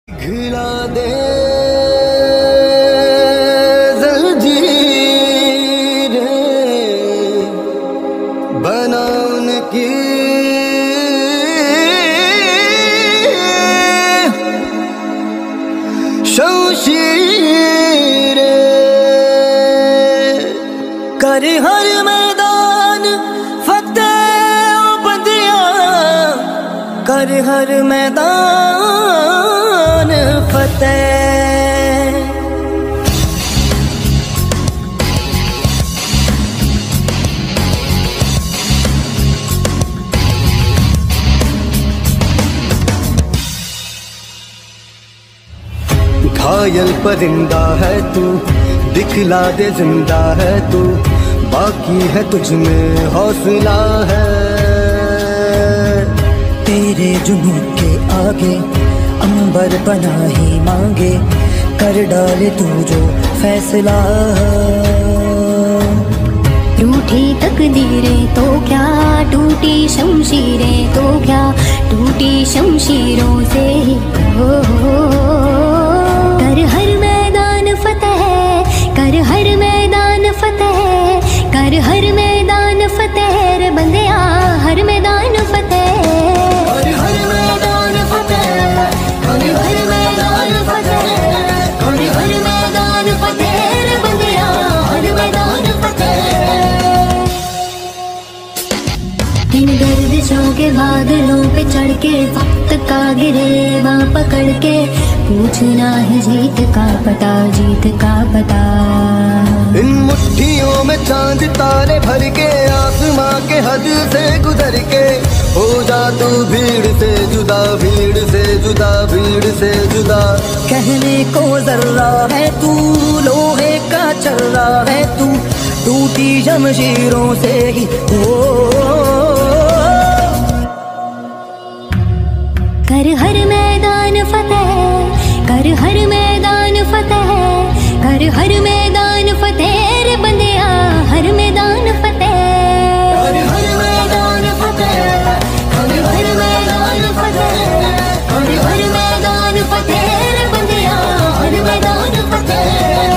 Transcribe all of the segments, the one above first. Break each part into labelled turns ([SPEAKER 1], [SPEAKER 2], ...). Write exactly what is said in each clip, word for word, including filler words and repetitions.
[SPEAKER 1] घिला दे जंजीर बनाने की शमशीर कर हर मैदान फतेह बंदियां कर हर मैदान फतेह। घायल परिंदा है तू, दिखला दे जिंदा है तू, बाकी है तुझ में हौसला है।
[SPEAKER 2] तेरे जुनून के आगे अंबर पनाही मांगे, कर डाले तू जो फैसला।
[SPEAKER 3] रूठी तकदीरें तो क्या, टूटी शमशीरें तो क्या, टूटी शमशीरों से ही हो, हो, कर हर मैदान फतेह, कर हर मैदान फतेह, कर हर मैदान फतेह रे बंदिया हर मैदान फतेह।
[SPEAKER 1] कर हर मैदान फतेह, कर हर मैदान फतेह,
[SPEAKER 3] कर हर मैदान फतेह रे बंदिया हर मैदान फतेह। इन गर्दिशों के बादलों पे चढ़ के वक्त का गिरेबां पकड़ के, पूछना है जीत का पता, जीत का पता।
[SPEAKER 1] इन मुट्ठियों में चांद तारे भर के, आसमां के हद से गुजर के, हो जा तू भीड़ से जुदा, भीड़ से जुदा, भीड़ से जुदा।
[SPEAKER 2] कहने को जर्रा है तू, लोहे का चर्रा है तू, टूटी जमशीरों से ही हो।
[SPEAKER 3] कर हर मैदान फतेह, कर हर मैदान फतेह, कर हर मैदान फतेह रे बंदिया हर मैदान फतेह।
[SPEAKER 1] कर हर मैदान फतेह,
[SPEAKER 3] कर हर मैदान फतेह, कर हर मैदान फतेह रे बंदिया हर मैदान फतेह।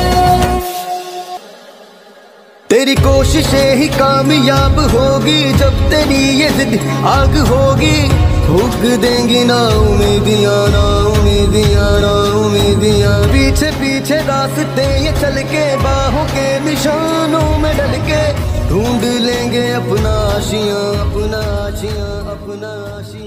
[SPEAKER 1] तेरी कोशिशें ही कामयाब होगी, जब तेरी ये जिद आग होगी, फूक देंगी ना उम्मीदियां, ना उम्मीदियां, ना उम्मीदियां। पीछे पीछे रास्ते ये चल के, बाहों के निशानों में डल के, ढूंढ लेंगे अपना आशियां, अपना आशियां, अपना आशियां।